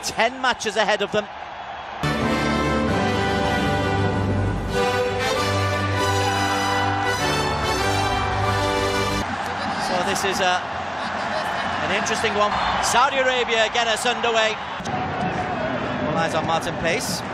10 matches ahead of them. So this is an interesting one. Saudi Arabia get us underway. All eyes on Marten Paes.